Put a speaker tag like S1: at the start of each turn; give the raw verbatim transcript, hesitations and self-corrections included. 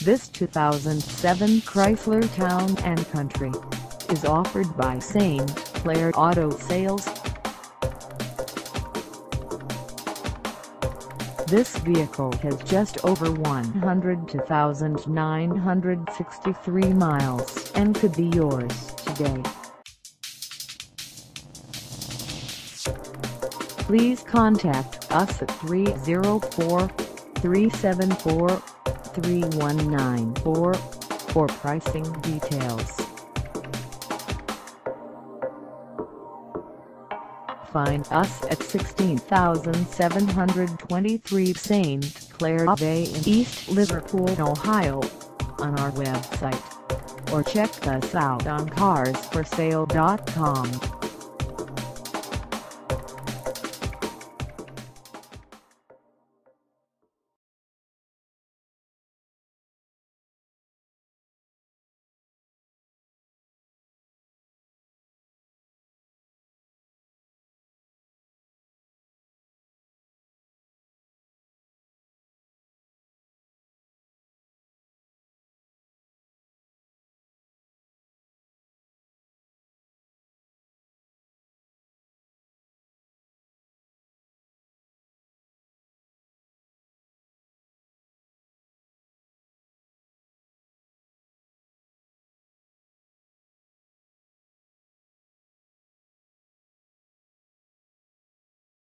S1: This two thousand seven Chrysler Town and Country is offered by Saint Clair Auto Sales. This vehicle has just over one hundred two thousand nine hundred sixty-three miles and could be yours today. Please contact us at three oh four, three seven four, three one nine four for pricing details. Find us at sixteen thousand seven hundred twenty-three Saint Clair Ave in East Liverpool, Ohio, on our website, or check us out on cars for sale dot com.